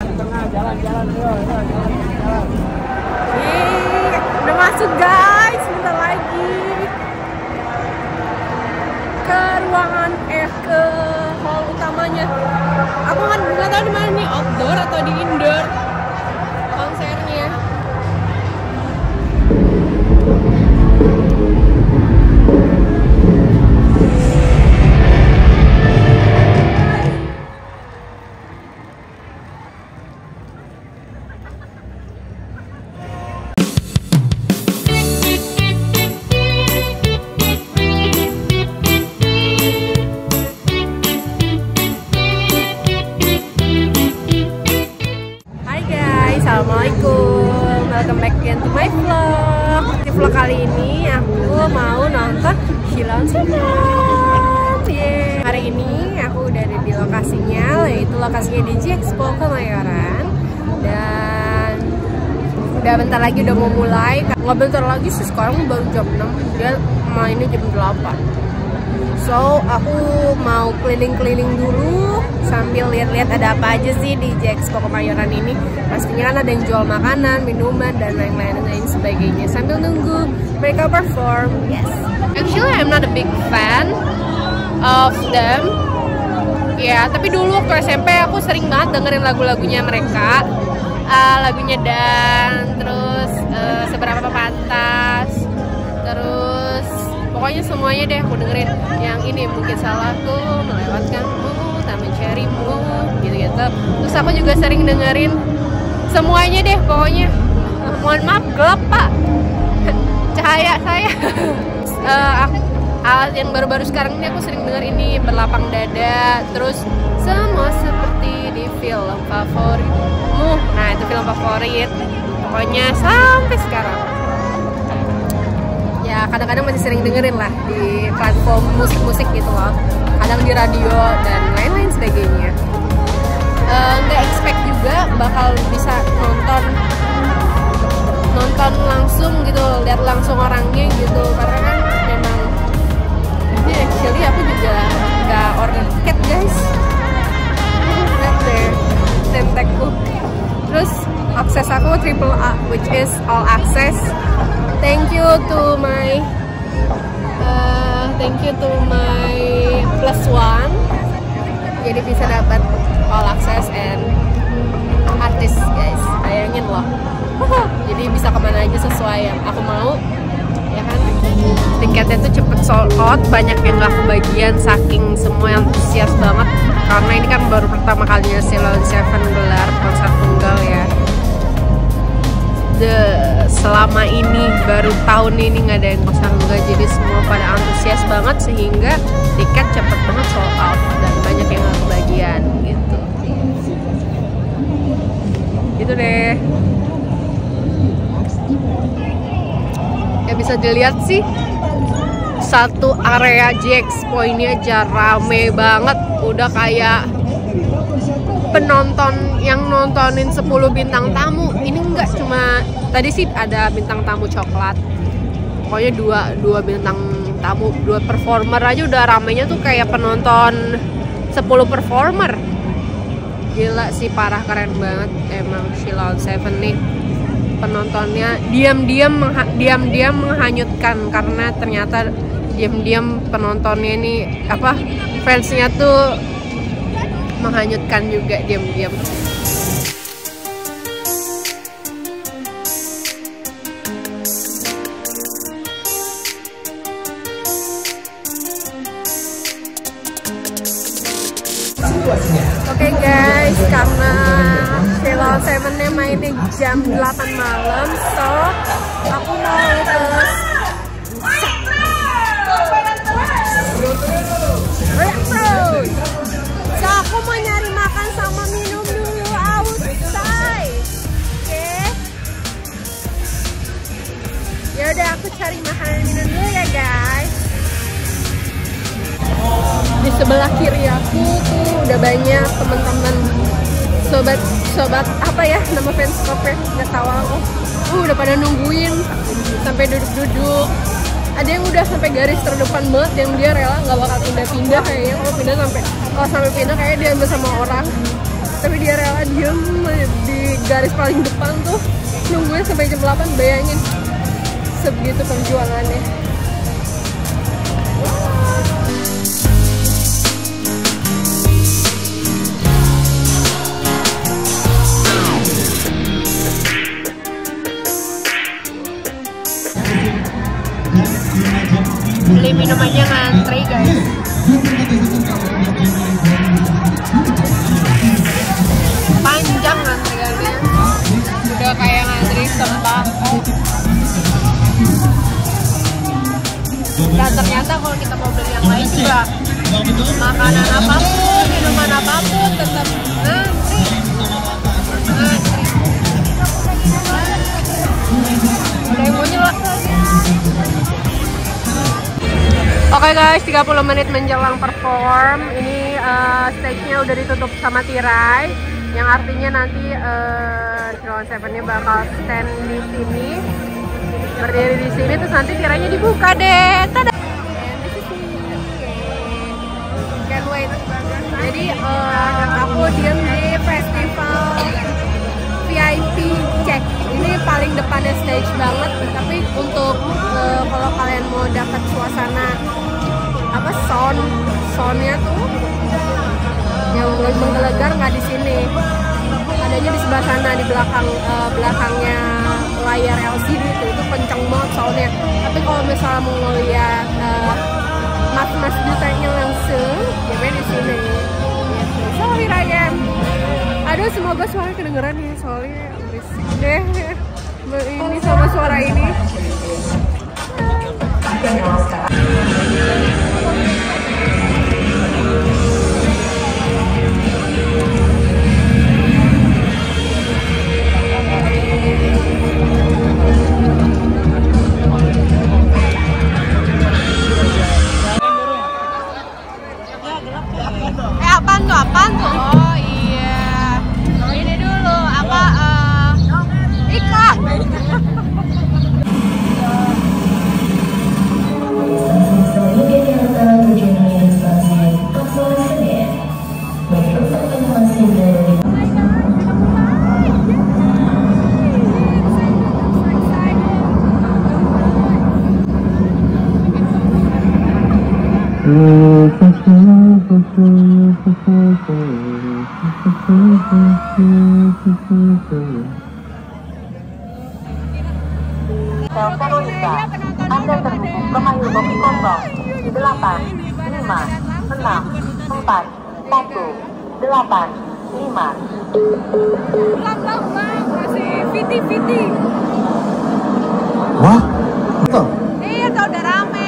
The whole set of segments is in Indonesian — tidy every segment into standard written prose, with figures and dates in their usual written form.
Udah masuk guys, bentar lagi ke ruangan ke hall utamanya. Aku kan nggak tahu di mana nih, outdoor atau di indoor konsernya. Assalamualaikum, welcome back again to my vlog. Di vlog kali ini aku mau nonton Sheila on Seven. Hari ini aku udah ada di lokasinya, yaitu lokasinya di J-Expo Kemayoran. Dan udah bentar lagi udah mau mulai. Nggak bentar lagi sih, sekarang baru jam 6, dia mainnya jam 8. So, aku mau keliling-keliling dulu sambil lihat-lihat ada apa aja sih di J-Expo Kemayoran ini. Pastinya kan ada yang jual makanan, minuman, dan lain-lain sebagainya. Sambil nunggu mereka perform. Yes. Actually, I'm not a big fan of them. Ya, tapi dulu waktu SMP aku sering banget dengerin lagu-lagunya mereka. Lagunya Dan, terus Seberapa Pantas, terus pokoknya semuanya deh aku dengerin. Yang ini Mungkin Salahku, Melewatkanmu, Tak Mencarimu, gitu-gitu. Terus aku juga sering dengerin semuanya deh pokoknya. Mohon maaf gelap pak cahaya saya. Yang baru-baru sekarang ini aku sering denger ini Berlapang Dada, terus Semua Seperti di Film Favoritmu. Nah itu film favorit pokoknya sampai sekarang. Ya kadang-kadang masih sering dengerin lah di platform musik-musik gitu loh, kadang di radio dan lain-lain sebagainya. Nggak expect juga bakal bisa nonton langsung gitu, lihat langsung orangnya gitu, karena kan memang ini actually aku juga nggak order tiket guys. Lihat deh tentekku. Terus akses aku triple A, which is all access. Thank you to my +1. Jadi bisa dapat all access and artis guys. Bayangin loh. Jadi bisa kemana aja sesuai yang aku mau, ya kan? Tiketnya tuh cepet sold out, banyak yang gak kebagian saking semua yang antusias banget. Karena ini kan baru pertama kalinya Sheila on Seven gelar konser tunggal ya. Selama ini baru tahun ini nggak ada yang konser tunggal, jadi semua pada antusias banget sehingga tiket cepet banget sold out dan banyak yang gak kebagian gitu. Gitu deh. Ya bisa dilihat sih, satu area J-Expo ini aja rame banget, udah kayak penonton yang nontonin 10 bintang tamu. Ini enggak cuma, tadi sih ada bintang tamu coklat, pokoknya dua bintang tamu, 2 performer aja udah ramenya tuh kayak penonton 10 performer. Gila sih, parah, keren banget emang Sheila on Seven nih. Penontonnya diam-diam menghanyutkan, karena ternyata diam-diam penontonnya ini fansnya tuh menghanyutkan juga diam-diam. Oke guys, karena Sheila on Seven-nya mainnya jam 8 malam, so aku mau so aku mau nyari makan sama minum dulu outside. Oke. Ya udah, aku cari makanan minum dulu ya guys. Di sebelah kiri aku tuh udah banyak teman-teman, sobat apa ya nama fans clubnya, nggak tahu aku. Udah pada nungguin sampai duduk-duduk. Ada yang udah sampai garis terdepan banget, yang dia rela nggak bakal pindah-pindah kayaknya. Kalau sampai pindah kayak dia ambil sama orang, tapi dia rela diem aja baris paling depan tuh nungguin sampai jam 8, bayangin sebegitu perjuangannya. Beli minum aja ngantri guys. Panjang antriannya, udah kayak ngantri sembako. Dan ternyata kalau kita mau beli yang lain juga, makanan apapun, minuman apapun tetap ngantri. Udah yang mau nyelak lagi. Oke guys, 30 menit menjelang perform. Ini stage-nya udah ditutup sama tirai, yang artinya nanti Sriwan Seven-nya bakal stand di sini, berdiri di sini, terus nanti tirainya dibuka deh. Tada! Can't wait. Jadi aku diem di festival VIP check. Ini paling depannya stage banget, tapi untuk kalau kalian mau dapat suasana apa soundnya tuh yang menggelegar nggak di sini, adanya di sebelah sana, di belakangnya layar LCD itu kenceng banget soundnya. Tapi kalau misalnya mau ngeliat mas jutanya langsung, ya main di sini. Sorry Ryan. Aduh, semoga suaranya kedengeran ya, soalnya berisik deh ini sama suara ini. Apaan tuh? Oh iya, ini dulu apa iklan. Veronica, Anda terhubung ke Mayubomi kosong 8, 5, 6, 4, 1, 8, 5. Pelan-pelan bang, masih fiti. Wah? Betul? Iya, tuh udah rame.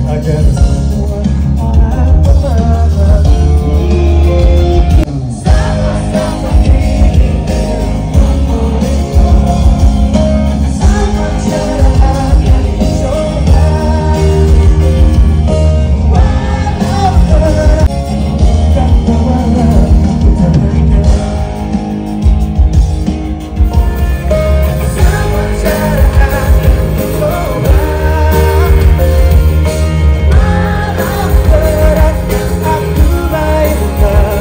agar semua orang memahami. Sama-sama hidup sama cara akan dicoba. Walau berat tak malah kita mendengar. Sama cara akan dicoba. Walau berat yang aku bayangkan.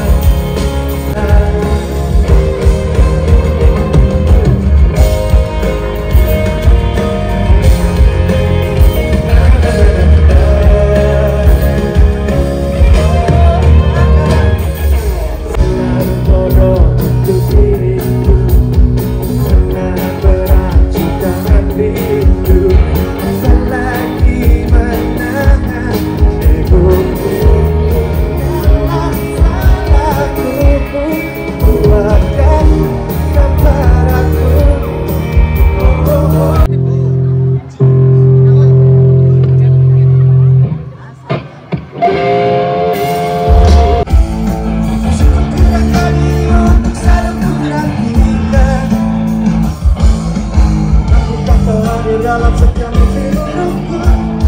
Dalam setiap mimpi hidupku,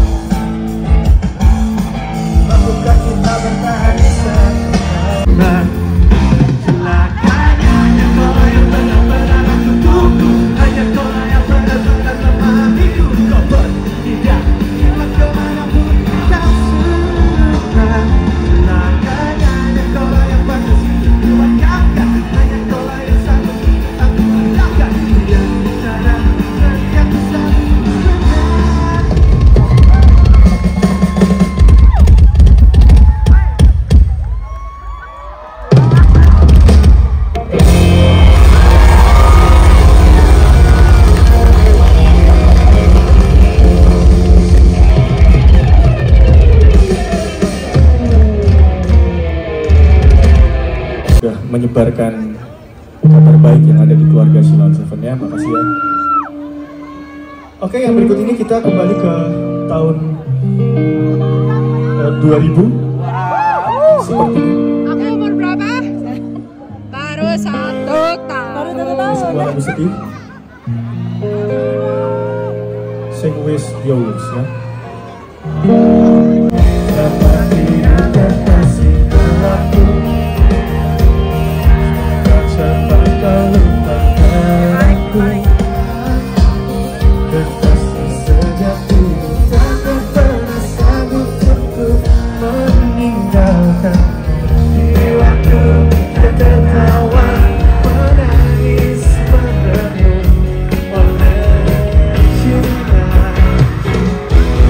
mampukah kita bertahan di sana? Celakanya hanya kau yang benar-benar aku tunggu, hanya kau yang benar-benar memahamiku. Kau bertindak lewat kemanapun kau suka. Celakanya hanya kau yang pantas diwakilkan, hanya kau yang sanggup aku andalkan. Yang di sana nanti aku selalu. Sudah menyebarkan kabar baik yang ada di keluarga Shilon Seven ya, makasih ya. Oke, yang berikut ini kita kembali ke tahun 2000. Seperti Aku umur berapa? Baru 1 tahun. sebuah lagu sedih. Sing With Yours ya. Dapat tidak kasih aku. Cepat kau lupakan aku. Kekasih sejati takkan pernah sanggup untuk meninggalkan. Jiwaku tertawa menangis merenung oleh cinta.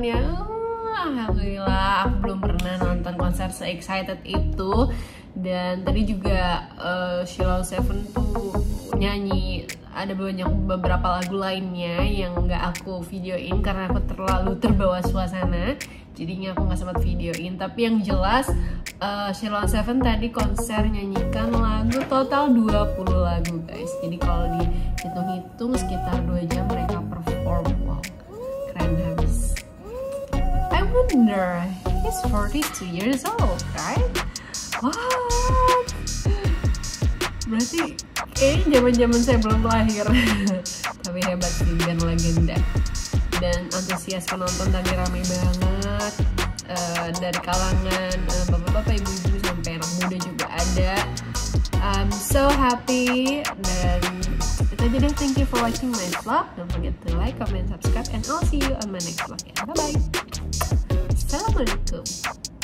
ya. Alhamdulillah aku belum pernah nonton konser se-excited itu. Dan tadi juga Sheila on 7 tuh nyanyi, ada beberapa lagu lainnya yang nggak aku videoin karena aku terlalu terbawa suasana, jadinya aku nggak sempat videoin. Tapi yang jelas Sheila on 7 tadi konser nyanyikan lagu total 20 lagu guys. Jadi kalau dihitung-hitung sekitar 2 jam mereka perform. Wow, keren habis. I wonder, he's 42 years old, right? What? Berarti kayaknya zaman saya belum lahir. Tapi hebat sih, band legenda. Dan antusias penonton tadi ramai banget. Dari kalangan bapak-bapak, ibu-ibu sampai anak muda juga ada. I'm so happy. Dan itu aja deh. Thank you for watching my vlog. Don't forget to like, comment, subscribe, and I'll see you on my next vlog. Bye bye. Assalamualaikum.